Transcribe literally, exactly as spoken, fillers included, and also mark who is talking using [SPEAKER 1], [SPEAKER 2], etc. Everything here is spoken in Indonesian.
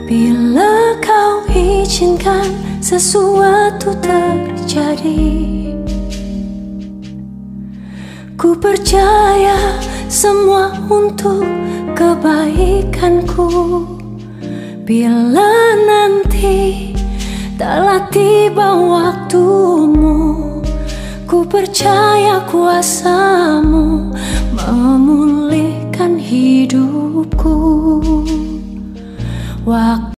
[SPEAKER 1] Bila kau izinkan sesuatu terjadi, ku percaya semua untuk kebaikanku. Bila nanti telah tiba waktumu, ku percaya kuasamu memulihkan hidupku. Waktu